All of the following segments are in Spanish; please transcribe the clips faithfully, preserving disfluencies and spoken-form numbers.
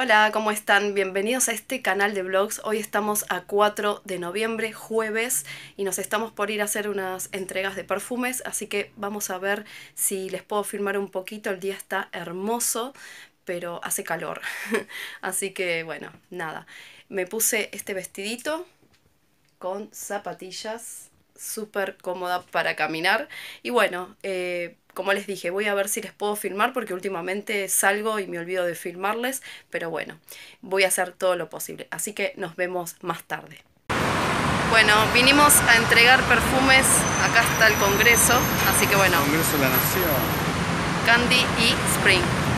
Hola, ¿cómo están? Bienvenidos a este canal de vlogs. Hoy estamos a cuatro de noviembre, jueves, y nos estamos por ir a hacer unas entregas de perfumes, así que vamos a ver si les puedo filmar un poquito. El día está hermoso, pero hace calor. Así que bueno, nada. Me puse este vestidito con zapatillas, súper cómoda para caminar. Y bueno, eh, como les dije, voy a ver si les puedo filmar porque últimamente salgo y me olvido de filmarles, pero bueno, voy a hacer todo lo posible. Así que nos vemos más tarde. Bueno, vinimos a entregar perfumes, acá está el Congreso, así que bueno. Congreso de la Nación. Candy y Spring.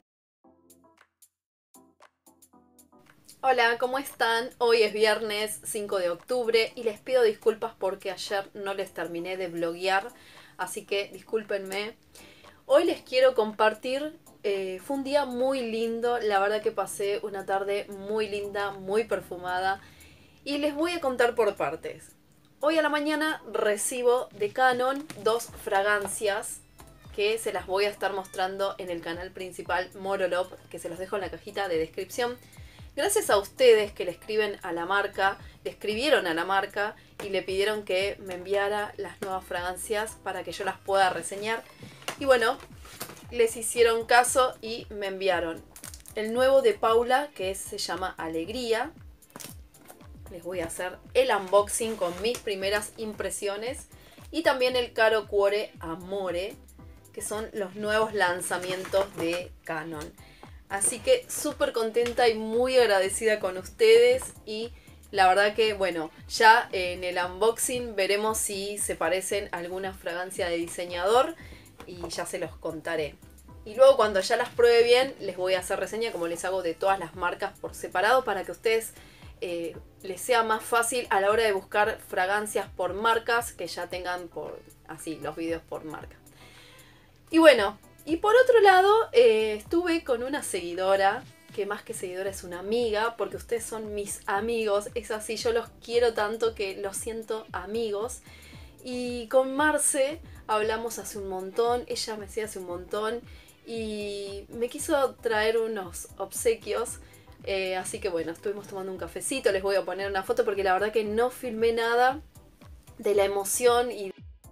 Hola, ¿cómo están? Hoy es viernes cinco de octubre y les pido disculpas porque ayer no les terminé de vloguear, así que discúlpenme. Hoy les quiero compartir, eh, fue un día muy lindo, la verdad que pasé una tarde muy linda, muy perfumada, y les voy a contar por partes. Hoy a la mañana recibo de Canon dos fragancias que se las voy a estar mostrando en el canal principal Morolop, que se los dejo en la cajita de descripción. Gracias a ustedes que le escriben a la marca, le escribieron a la marca y le pidieron que me enviara las nuevas fragancias para que yo las pueda reseñar. Y bueno, les hicieron caso y me enviaron el nuevo de Paula, que es, se llama Alegría. Les voy a hacer el unboxing con mis primeras impresiones. Y también el Caro Cuore Amore, que son los nuevos lanzamientos de Canon. Así que súper contenta y muy agradecida con ustedes. Y la verdad que, bueno, ya en el unboxing veremos si se parecen a alguna fragancia de diseñador. Y ya se los contaré. Y luego cuando ya las pruebe bien, les voy a hacer reseña como les hago de todas las marcas por separado, para que a ustedes eh, les sea más fácil a la hora de buscar fragancias por marcas, que ya tengan por así los videos por marca. Y bueno, y por otro lado, eh, estuve con una seguidora, que más que seguidora es una amiga, porque ustedes son mis amigos. Es así, yo los quiero tanto que los siento amigos. Y con Marce hablamos hace un montón, ella me decía hace un montón y me quiso traer unos obsequios, eh, así que bueno, estuvimos tomando un cafecito, les voy a poner una foto porque la verdad que no filmé nada de la emoción y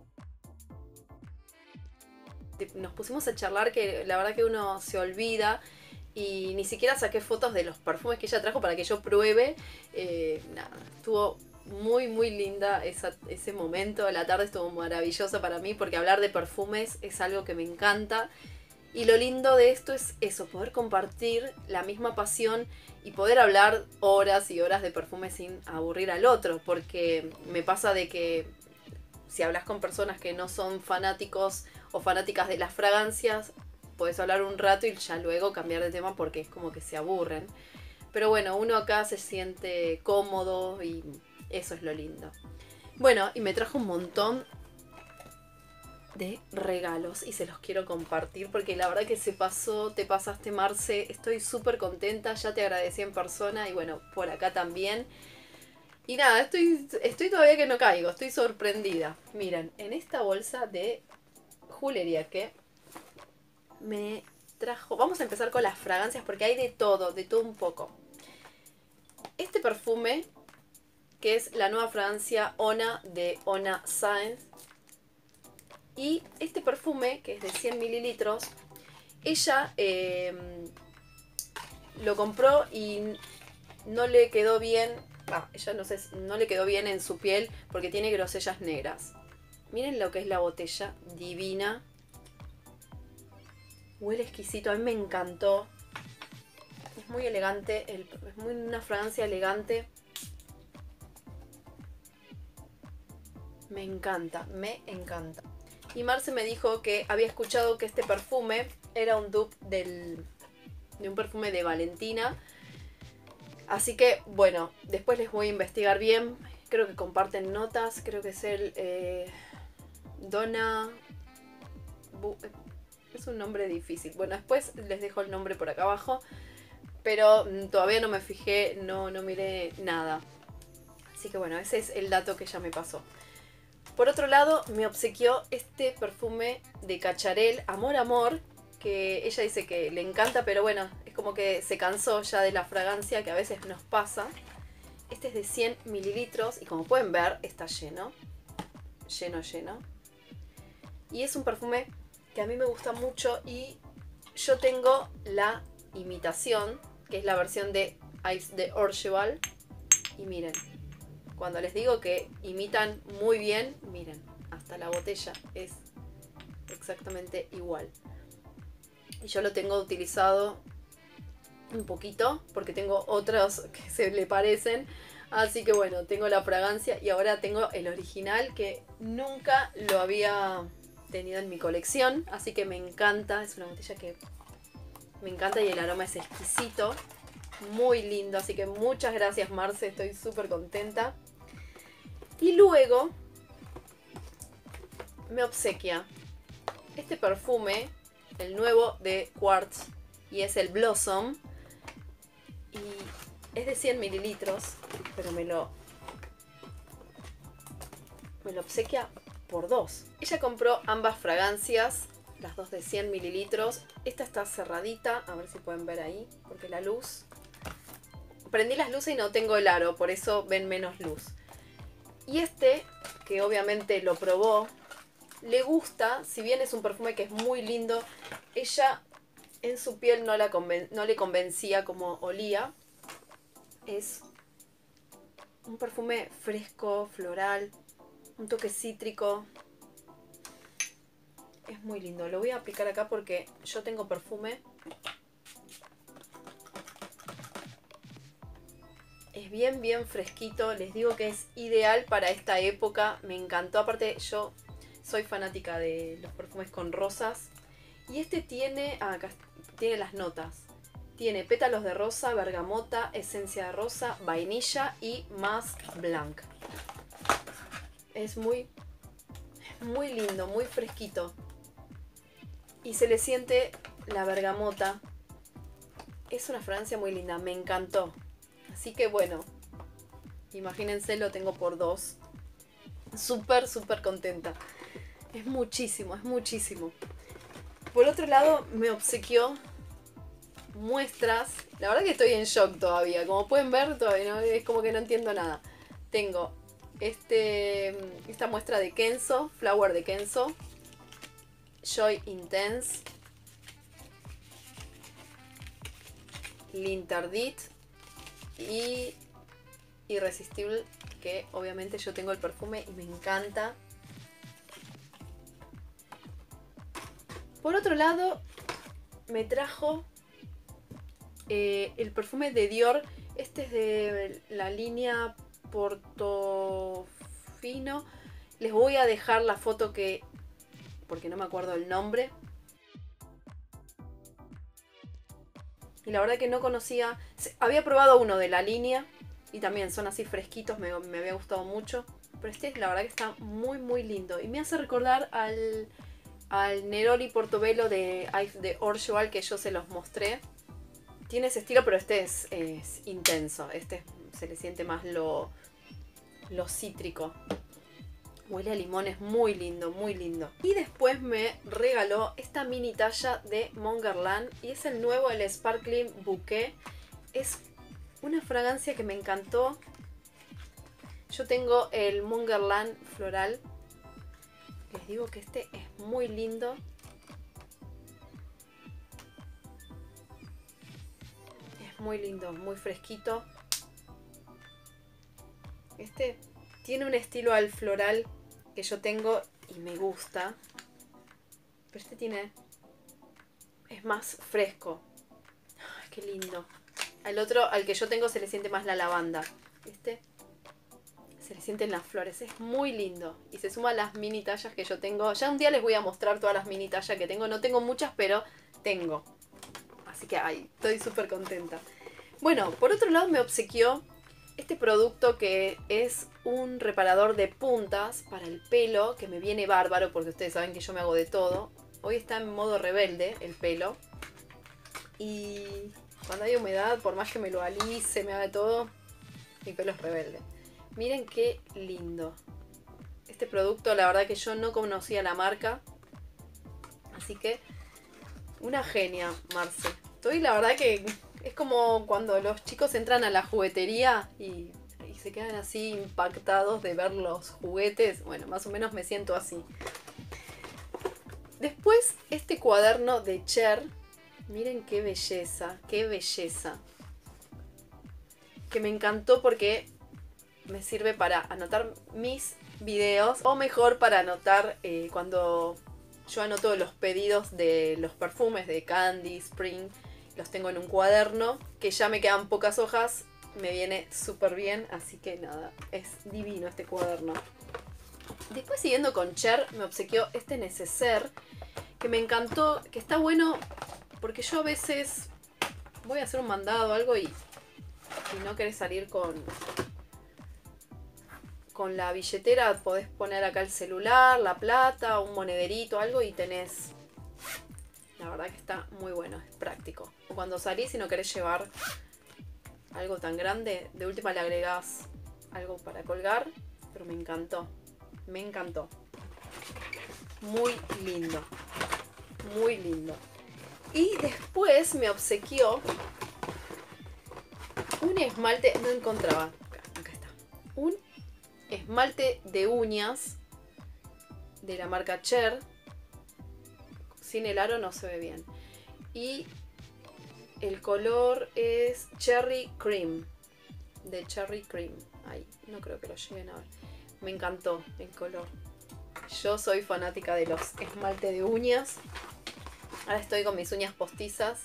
nos pusimos a charlar, que la verdad que uno se olvida. Y ni siquiera saqué fotos de los perfumes que ella trajo para que yo pruebe. Eh, nada, estuvo muy muy linda esa, ese momento. La tarde estuvo maravillosa para mí porque hablar de perfumes es algo que me encanta. Y lo lindo de esto es eso, poder compartir la misma pasión y poder hablar horas y horas de perfumes sin aburrir al otro. Porque me pasa de que si hablas con personas que no son fanáticos o fanáticas de las fragancias, puedes hablar un rato y ya luego cambiar de tema porque es como que se aburren. Pero bueno, uno acá se siente cómodo y eso es lo lindo. Bueno, y me trajo un montón de regalos y se los quiero compartir porque la verdad que se pasó, te pasaste, Marce. Estoy súper contenta, ya te agradecí en persona y bueno, por acá también. Y nada, estoy, estoy todavía que no caigo, estoy sorprendida. Miren, en esta bolsa de Julería que me trajo... Vamos a empezar con las fragancias porque hay de todo, de todo un poco. Este perfume, que es la nueva fragancia Ona de Ona Science. Y este perfume, que es de cien mililitros, ella eh, lo compró y no le quedó bien... Ah, ella no sé, no le quedó bien en su piel porque tiene grosellas negras. Miren lo que es la botella, divina. Huele exquisito, a mí me encantó. Es muy elegante, el, es muy una fragancia elegante. Me encanta, me encanta. Y Marce me dijo que había escuchado que este perfume era un dupe del, de un perfume de Valentina. Así que, bueno, después les voy a investigar bien. Creo que comparten notas, creo que es el eh, Donna... Es un nombre difícil. Bueno, después les dejo el nombre por acá abajo. Pero todavía no me fijé, no, no miré nada. Así que bueno, ese es el dato que ya me pasó. Por otro lado, me obsequió este perfume de Cacharel, Amor Amor. Que ella dice que le encanta, pero bueno, Es como que se cansó ya de la fragancia, que a veces nos pasa. Este es de cien mililitros y como pueden ver está lleno. Lleno, lleno. Y es un perfume que a mí me gusta mucho y yo tengo la imitación, que es la versión de Ice de Orgeval. Y miren, cuando les digo que imitan muy bien, miren, hasta la botella es exactamente igual. Y yo lo tengo utilizado un poquito porque tengo otros que se le parecen. Así que bueno, tengo la fragancia y ahora tengo el original que nunca lo había tenido en mi colección. Así que me encanta, es una botella que me encanta y el aroma es exquisito. Muy lindo, así que muchas gracias Marce, estoy súper contenta. Y luego me obsequia este perfume, el nuevo de Quartz, y es el Blossom. Y es de cien mililitros, pero me lo, me lo obsequia por dos. Ella compró ambas fragancias, las dos de cien mililitros. Esta está cerradita, a ver si pueden ver ahí, porque la luz... Prendí las luces y no tengo el aro, por eso ven menos luz. Y este, que obviamente lo probó, le gusta, si bien es un perfume que es muy lindo, ella en su piel no, la conven- no le convencía como olía. Es un perfume fresco, floral, un toque cítrico. Es muy lindo. Lo voy a aplicar acá porque yo tengo perfume. Es bien, bien fresquito. Les digo que es ideal para esta época. Me encantó. Aparte, yo soy fanática de los perfumes con rosas. Y este tiene... Ah, acá tiene las notas. Tiene pétalos de rosa, bergamota, esencia de rosa, vainilla y Masque Blanc. Es muy, muy lindo, muy fresquito. Y se le siente la bergamota. Es una fragancia muy linda, me encantó. Así que bueno, imagínense, lo tengo por dos. Súper, súper contenta. Es muchísimo, es muchísimo. Por otro lado, me obsequió muestras. La verdad que estoy en shock todavía. Como pueden ver, todavía no, es como que no entiendo nada. Tengo este, esta muestra de Kenzo, Flower de Kenzo. Joy Intense. L'Interdit. Y Irresistible, que obviamente yo tengo el perfume y me encanta. Por otro lado, me trajo eh, el perfume de Dior. Este es de la línea Portofino. Les voy a dejar la foto que... porque no me acuerdo el nombre. Y la verdad que no conocía... Había probado uno de la línea. Y también son así fresquitos. Me, me había gustado mucho. Pero este la verdad que está muy muy lindo. Y me hace recordar al... al Neroli Portobello de, de Orgeval, que yo se los mostré. Tiene ese estilo, pero este es, es intenso. Este se le siente más lo, lo cítrico. Huele a limón, es muy lindo, muy lindo. Y después me regaló esta mini talla de Mon Guerlain. Y es el nuevo, el Sparkling Bouquet. Es una fragancia que me encantó. Yo tengo el Mon Guerlain Floral. Les digo que este es muy lindo. Es muy lindo, muy fresquito. Este tiene un estilo al floral que yo tengo y me gusta. Pero este tiene... es más fresco. Ay, qué lindo. Al otro, al que yo tengo, se le siente más la lavanda. Este... se le sienten las flores, es muy lindo. Y se suma a las mini tallas que yo tengo. Ya un día les voy a mostrar todas las mini tallas que tengo. No tengo muchas, pero tengo. Así que ay, estoy súper contenta. Bueno, por otro lado me obsequió este producto que es un reparador de puntas para el pelo. Que me viene bárbaro porque ustedes saben que yo me hago de todo. Hoy está en modo rebelde el pelo. Y cuando hay humedad, por más que me lo alice, me haga de todo, mi pelo es rebelde. Miren qué lindo. Este producto, la verdad que yo no conocía la marca. Así que, una genia, Marce. Estoy, la verdad que es como cuando los chicos entran a la juguetería y, y se quedan así impactados de ver los juguetes. Bueno, más o menos me siento así. Después, este cuaderno de Cher. Miren qué belleza, qué belleza. Que me encantó porque me sirve para anotar mis videos. O mejor para anotar eh, cuando yo anoto los pedidos de los perfumes de Candy, Spring. Los tengo en un cuaderno, que ya me quedan pocas hojas. Me viene súper bien, así que nada, es divino este cuaderno. Después, siguiendo con Cher, me obsequió este neceser que me encantó, que está bueno porque yo a veces voy a hacer un mandado o algo y, y no querés salir con, con la billetera. Podés poner acá el celular, la plata, un monederito, algo y tenés. La verdad que está muy bueno, es práctico. O cuando salís y no querés llevar algo tan grande, de última le agregás algo para colgar, pero me encantó, me encantó. Muy lindo, muy lindo. Y después me obsequió un esmalte, no encontraba, acá, acá está, un esmalte de uñas de la marca Cher. Sin el aro no se ve bien. Y el color es Cherry Cream. De Cherry Cream. Ay, no creo que lo lleguen a ver. Me encantó el color. Yo soy fanática de los esmaltes de uñas. Ahora estoy con mis uñas postizas.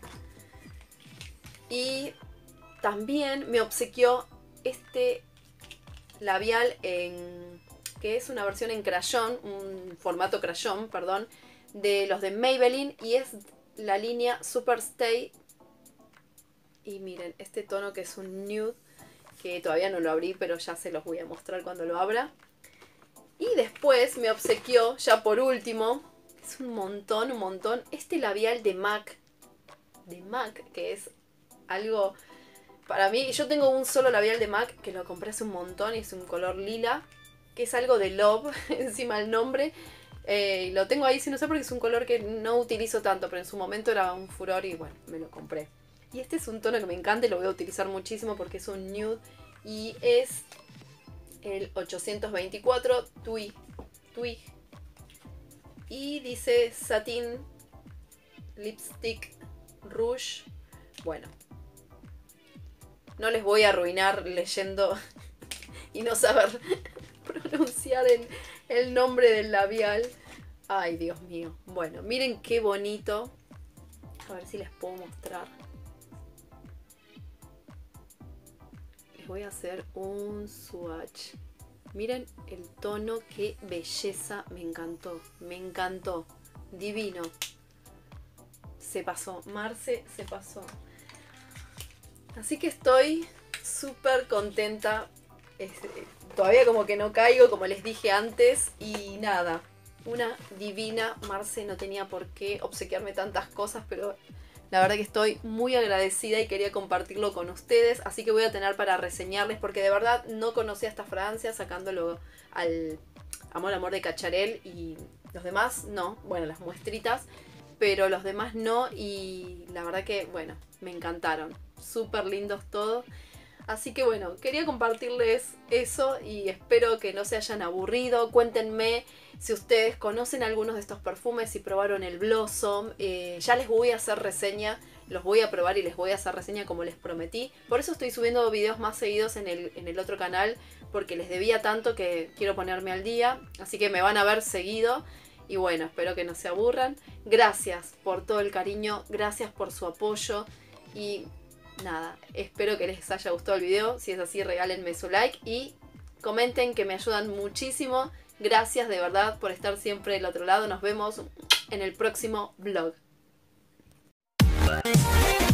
Y también me obsequió este labial en... que es una versión en crayón, un formato crayón, perdón, de los de Maybelline, y es la línea Super Stay. Y miren, este tono que es un nude, que todavía no lo abrí, pero ya se los voy a mostrar cuando lo abra. Y después me obsequió, ya por último, es un montón, un montón, este labial de MAC, de MAC, que es algo para mí. Yo tengo un solo labial de MAC que lo compré hace un montón y es un color lila, que es algo de Love, encima el nombre. Eh, lo tengo ahí, si no sé, porque es un color que no utilizo tanto, pero en su momento era un furor y bueno, me lo compré. Y este es un tono que me encanta y lo voy a utilizar muchísimo porque es un nude y es el ochocientos veinticuatro Twig. Twig. Y dice Satin Lipstick Rouge. Bueno, no les voy a arruinar leyendo y no saber pronunciar el, el nombre del labial. Ay, Dios mío. Bueno, miren qué bonito. A ver si les puedo mostrar. Les voy a hacer un swatch. Miren el tono, qué belleza. Me encantó, me encantó. Divino. Se pasó, Marce se pasó. Así que estoy súper contenta. Es, todavía como que no caigo, como les dije antes. Y nada, una divina. Marce no tenía por qué obsequiarme tantas cosas, pero la verdad que estoy muy agradecida y quería compartirlo con ustedes. Así que voy a tener para reseñarles, porque de verdad no conocía esta fragancia, sacándolo al Amor Amor de Cacharel. Y los demás no, bueno, las muestritas, pero los demás no. Y la verdad que, bueno, me encantaron. Súper lindos todos. Así que bueno, quería compartirles eso y espero que no se hayan aburrido. Cuéntenme si ustedes conocen algunos de estos perfumes, si probaron el Blossom. Eh, ya les voy a hacer reseña, los voy a probar y les voy a hacer reseña como les prometí. Por eso estoy subiendo videos más seguidos en el, en el otro canal, porque les debía tanto que quiero ponerme al día. Así que me van a ver seguido. Y bueno, espero que no se aburran. Gracias por todo el cariño, gracias por su apoyo y... nada, espero que les haya gustado el video. Si es así, regálenme su like y comenten, que me ayudan muchísimo. Gracias de verdad por estar siempre del otro lado. Nos vemos en el próximo vlog.